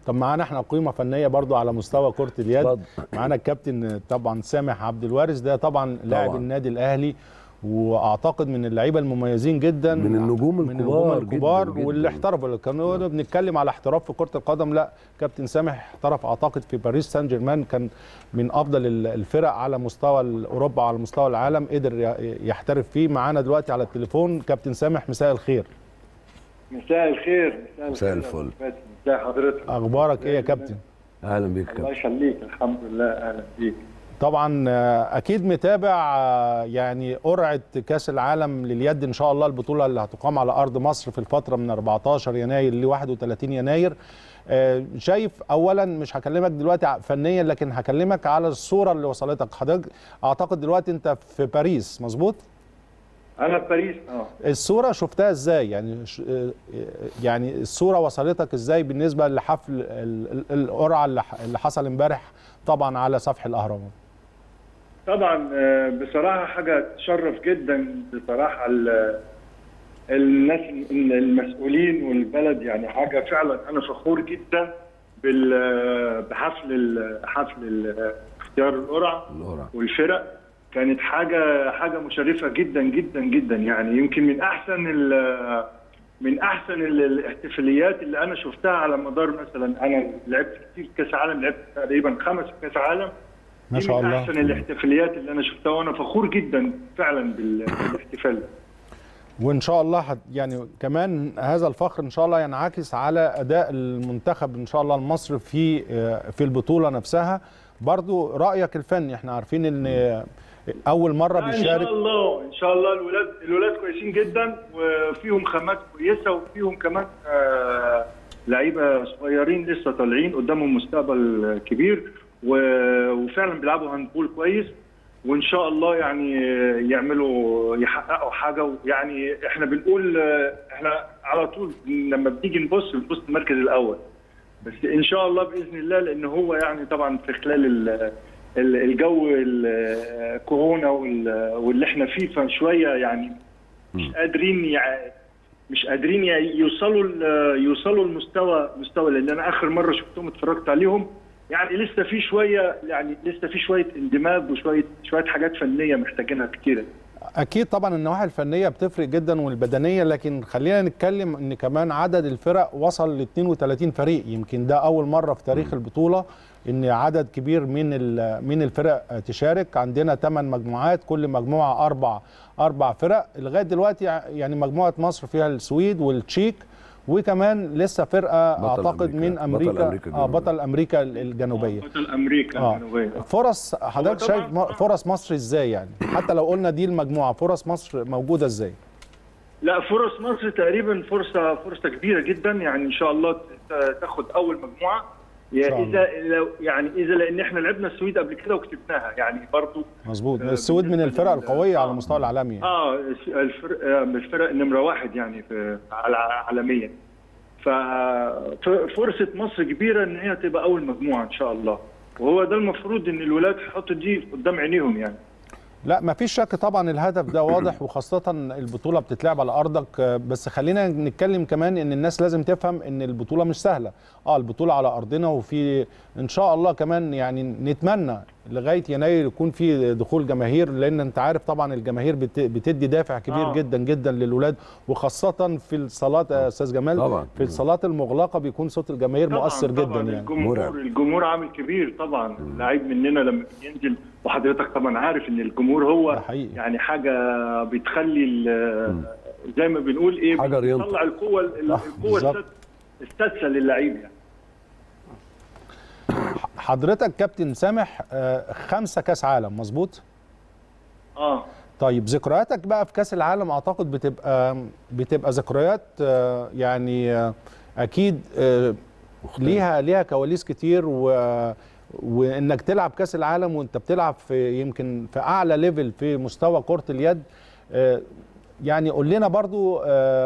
طب معانا احنا قيمه فنيه برضو على مستوى كره اليد. معانا الكابتن طبعا سامح عبد الوارث، ده طبعا لاعب النادي الاهلي، واعتقد من اللعيبه المميزين جدا، من النجوم الكبار جداً واللي احترفوا. كانوا بنتكلم على احتراف في كره القدم، لا كابتن سامح احترف اعتقد في باريس سان جيرمان، كان من افضل الفرق على مستوى اوروبا على مستوى العالم، قدر يحترف فيه. معانا دلوقتي على التليفون كابتن سامح، مساء الخير. مساء الخير. مساء الفل. ازي حضرتك؟ اخبارك ايه يا كابتن؟ اهلا بيك يا كابتن. الله يخليك، الحمد لله. اهلا بيك. طبعا اكيد متابع يعني قرعه كاس العالم لليد ان شاء الله، البطوله اللي هتقام على ارض مصر في الفتره من 14 يناير ل 31 يناير. شايف اولا، مش هكلمك دلوقتي فنيا لكن هكلمك على الصوره اللي وصلتك حضرتك. اعتقد دلوقتي انت في باريس، مظبوط؟ انا في باريس. الصوره شفتها ازاي؟ يعني الصوره وصلتك ازاي بالنسبه لحفل القرعه اللي حصل امبارح طبعا على سفح الاهرامات؟ طبعا بصراحه حاجه تشرف جدا بصراحه الناس المسؤولين والبلد، يعني حاجه فعلا انا فخور جدا بحفل اختيار القرعه والفرق. كانت حاجه مشرفه جدا جدا جدا، يعني يمكن من احسن الاحتفاليات اللي انا شفتها على مدار، مثلا انا لعبت كتير كاس عالم، لعبت تقريبا 5 كاس عالم ما شاء الله. من احسن الاحتفاليات اللي انا شفتها، وانا فخور جدا فعلا بالاحتفال ده. وان شاء الله يعني كمان هذا الفخر ان شاء الله ينعكس على اداء المنتخب ان شاء الله المصري في البطوله نفسها. برضو رايك الفني، احنا عارفين ان اول مره بيشارك. ان شاء الله الولاد كويسين جدا، وفيهم خامات كويسه، وفيهم كمان لعيبه صغيرين لسه طالعين قدامهم مستقبل كبير، وفعلا بيلعبوا هاندبول كويس، وان شاء الله يعني يحققوا حاجه. يعني احنا بنقول احنا على طول لما بنيجي نبص المركز الاول، بس ان شاء الله باذن الله، لان هو يعني طبعا في خلال الجو الكورونا واللي احنا فيه، فشويه يعني مش قادرين يوصلوا المستوى لان انا اخر مره شفتهم اتفرجت عليهم، يعني لسه في شويه اندماج وشويه حاجات فنيه محتاجينها كتيره. اكيد طبعا النواحي الفنيه بتفرق جدا والبدنيه، لكن خلينا نتكلم ان كمان عدد الفرق وصل ل 32 فريق. يمكن ده اول مره في تاريخ البطوله ان عدد كبير من الفرق تشارك. عندنا 8 مجموعات، كل مجموعه اربع فرق لغايه دلوقتي. يعني مجموعه مصر فيها السويد والتشيك، وكمان لسه فرقه اعتقد من امريكا، بطل امريكا الجنوبيه. فرص حضرتك شايف فرص مصر ازاي؟ يعني حتى لو قلنا دي المجموعه، فرص مصر موجوده ازاي؟ لا، فرص مصر تقريبا فرصه كبيره جدا، يعني ان شاء الله تاخد اول مجموعه. اذا لان احنا لعبنا السويد قبل كده وكسبناها، يعني برضو مظبوط. السويد من الفرق القويه على المستوى العالمي. الفرق نمره 1 يعني عالميا. ففرصه مصر كبيره ان هي تبقى اول مجموعه ان شاء الله، وهو ده المفروض ان الولاد يحطوا دي قدام عينيهم يعني. لا ما فيش شك طبعا الهدف ده واضح، وخاصة البطولة بتتلعب على أرضك. بس خلينا نتكلم كمان إن الناس لازم تفهم إن البطولة مش سهلة. البطولة على أرضنا، وفي إن شاء الله كمان يعني نتمنى لغاية يناير يكون في دخول جماهير، لأن أنت عارف طبعا الجماهير بتدي دافع كبير جدا جدا للولاد، وخاصة في الصالات يا أستاذ جمال طبعا. في الصالات المغلقة بيكون صوت الجماهير مؤثر جدا. يعني الجمهور عامل كبير طبعا. اللعيب مننا لما ينزل، وحضرتك طبعا عارف ان الجمهور هو يعني حاجه بتخلي زي ما بنقول ايه، بتطلع القوه السادسه للعيب يعني. حضرتك كابتن سامح 5 كاس عالم مظبوط؟ طيب ذكرياتك بقى في كاس العالم اعتقد بتبقى ذكريات يعني اكيد ليها كواليس كتير، وانك تلعب كاس العالم وانت بتلعب في يمكن في اعلى ليفل في مستوى كرة اليد. يعني قول لنا برضو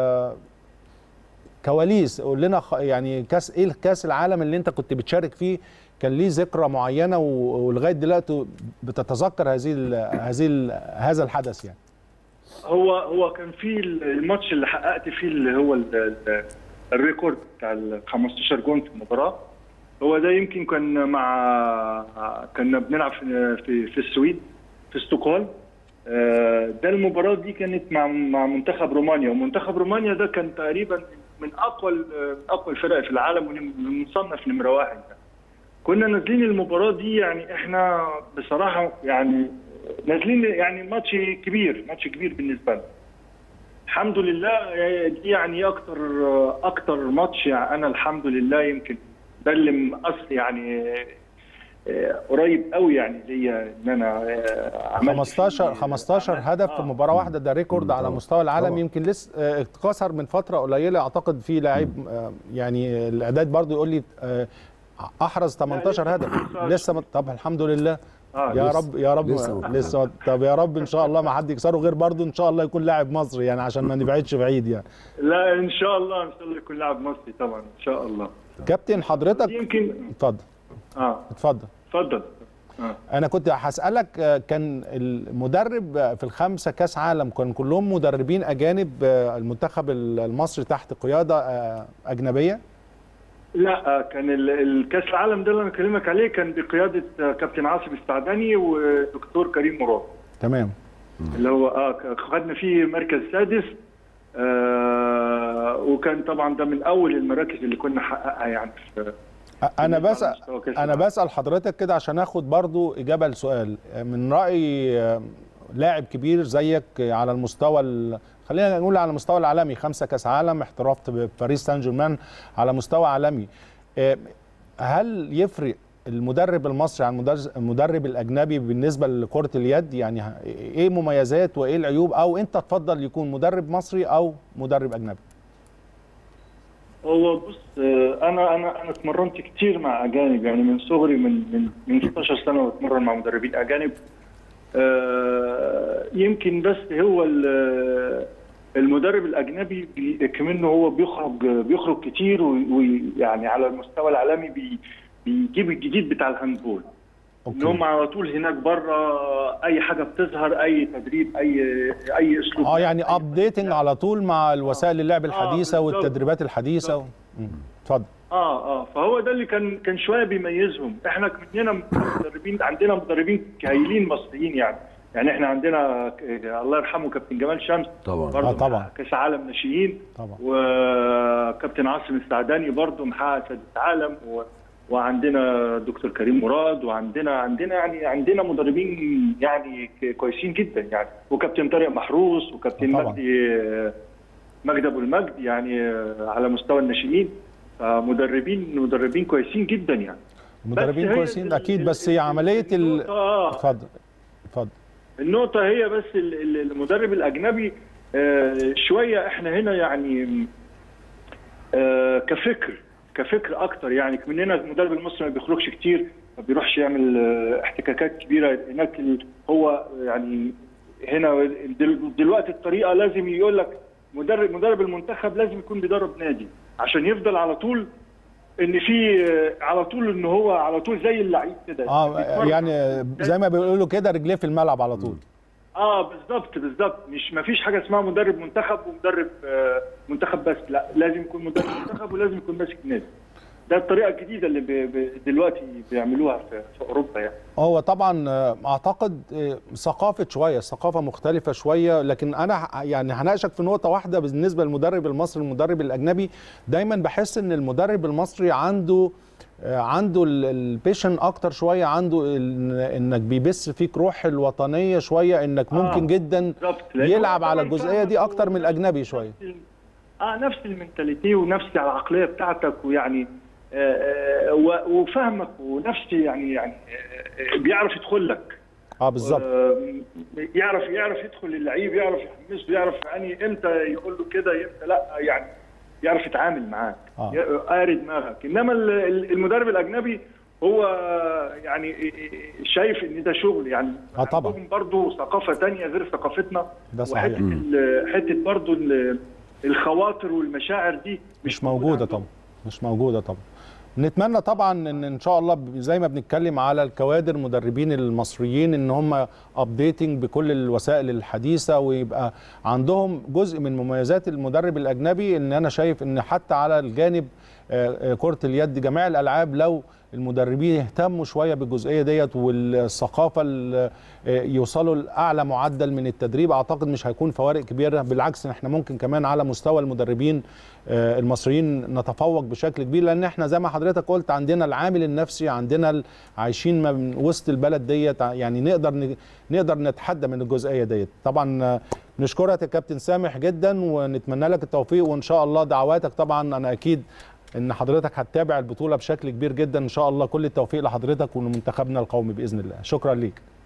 كواليس، قول لنا يعني ايه كاس العالم اللي انت كنت بتشارك فيه كان ليه ذكرى معينه ولغايه دلوقتي بتتذكر هذا الحدث يعني. هو كان في الماتش اللي حققت فيه اللي هو الريكورد بتاع ال 15 جون في المباراه. هو ده يمكن كنا بنلعب في السويد في ستوكهولم. ده المباراه دي كانت مع منتخب رومانيا، ومنتخب رومانيا ده كان تقريبا من اقوى الفرق في العالم ومصنف نمره 1. كنا نازلين المباراه دي، يعني احنا بصراحه يعني نازلين يعني ماتش كبير بالنسبه لنا. الحمد لله دي يعني اكتر ماتش يعني انا الحمد لله يمكن ده اللي مقص يعني قريب قوي يعني ليا ان انا عملت 15 هدف في مباراه واحده، ده ريكورد على مستوى العالم. يمكن لسه اتكسر من فتره قليله، اعتقد في لاعب يعني الاعداد برضو يقول لي احرز 18 هدف لسه. طب الحمد لله. يا رب لسه. طب يا رب ان شاء الله ما حد يكسره، غير برضو ان شاء الله يكون لاعب مصري يعني عشان ما نبعدش بعيد يعني. لا ان شاء الله يكون لاعب مصري طبعا ان شاء الله. كابتن حضرتك يمكن اتفضل. اتفضل. انا كنت هسالك، كان المدرب في الخمسه كاس عالم كان كلهم مدربين اجانب، المنتخب المصري تحت قياده اجنبيه؟ لا، كان الكاس العالم ده اللي انا بكلمك عليه كان بقياده كابتن عاصم السعداني ودكتور كريم مراد. تمام. اللي هو خدنا فيه مركز سادس، وكان طبعا ده من اول المراكز اللي كنا نحققها يعني. انا بسال حضرتك كده عشان اخد برضو اجابه لسؤال من راي لاعب كبير زيك على المستوى خلينا نقول على المستوى العالمي، 5 كاس عالم، احترفت بباريس سان جيرمان على مستوى عالمي. هل يفرق المدرب المصري عن المدرب الاجنبي بالنسبه لكره اليد؟ يعني ايه مميزات وايه العيوب، او انت تفضل يكون مدرب مصري او مدرب اجنبي؟ هو بص، انا اتمرنت كتير مع اجانب، يعني من صغري من 16 سنه بتمرن مع مدربين اجانب. يمكن بس هو المدرب الاجنبي كمنه هو بيخرج كتير، ويعني على المستوى العالمي بيجيب الجديد بتاع الهاندبول. ان هم على طول هناك بره، اي حاجه بتظهر، اي تدريب، اي اسلوب يعني ابديتنج على طول مع الوسائل اللعب الحديثه والتدريبات الحديثه. اتفضل. فهو ده اللي كان شويه بيميزهم. احنا مننا مدربين، عندنا مدربين هايلين مصريين يعني احنا عندنا الله يرحمه كابتن جمال شمس طبعا طبعا كاس عالم ناشئين طبعا، وكابتن عاصم السعداني برضه محقق سادس عالم، وعندنا دكتور كريم مراد، عندنا مدربين يعني كويسين جدا يعني، وكابتن طارق محروس، وكابتن مجدي ابو المجد يعني على مستوى الناشئين. مدربين كويسين جدا يعني. مدربين كويسين اكيد، بس هي عمليه اتفضل. النقطه هي بس المدرب الاجنبي شويه احنا هنا يعني كفكر اكتر يعني مننا. المدرب المصري ما بيخرجش كتير، ما بيروحش يعمل احتكاكات كبيره هناك. هو يعني هنا دلوقتي الطريقه لازم يقول لك مدرب المنتخب لازم يكون بيدرب نادي عشان يفضل على طول ان في على طول ان هو على طول زي اللعيب كده. يعني زي ما بيقولوا كده رجليه في الملعب على طول. بالظبط. ما فيش حاجه اسمها مدرب منتخب ومدرب منتخب بس، لا، لازم يكون مدرب منتخب ولازم يكون ماسك نادي. ده الطريقه الجديده اللي دلوقتي بيعملوها في اوروبا يعني. هو طبعا اعتقد ثقافه مختلفه شويه، لكن انا يعني هناقشك في نقطه واحده بالنسبه للمدرب المصري والمدرب الاجنبي. دايما بحس ان المدرب المصري عنده البيشن اكتر شويه، عنده انك بيبث فيك روح الوطنيه شويه، انك ممكن جدا يلعب على الجزئيه دي اكتر من الاجنبي شويه. نفس المنتاليتي ونفس العقليه بتاعتك، ويعني وفهمك ونفس يعني بيعرف يدخل لك. بالظبط. يعرف يدخل اللعيب، يعرف يحمسه، يعرف يعني امتى يقول له كده، امتى لا، يعني يعرف يتعامل معاك، قاري دماغك. انما المدرب الاجنبي هو يعني شايف ان ده شغل يعني. طبعا برضه ثقافه ثانيه غير ثقافتنا، ده صحيح. حته برضه الخواطر والمشاعر دي مش موجوده طبعا. نتمنى طبعا ان شاء الله زي ما بنتكلم على الكوادر مدربين المصريين ان هم ابديتنج بكل الوسائل الحديثه، ويبقى عندهم جزء من مميزات المدرب الاجنبي. ان انا شايف ان حتى على الجانب كرة اليد جميع الالعاب لو المدربين يهتموا شويه بالجزئيه ديت والثقافه يوصلوا لاعلى معدل من التدريب، اعتقد مش هيكون فوارق كبيره، بالعكس احنا ممكن كمان على مستوى المدربين المصريين نتفوق بشكل كبير، لان احنا زي ما حضرتك قلت عندنا العامل النفسي، عندنا عايشين من وسط البلد ديت، يعني نقدر نتحدى من الجزئيه ديت. طبعا نشكرك يا كابتن سامح جدا ونتمنى لك التوفيق، وان شاء الله دعواتك طبعا انا اكيد ان حضرتك هتتابع البطوله بشكل كبير جدا، ان شاء الله كل التوفيق لحضرتك ولمنتخبنا القومي باذن الله. شكرا ليك.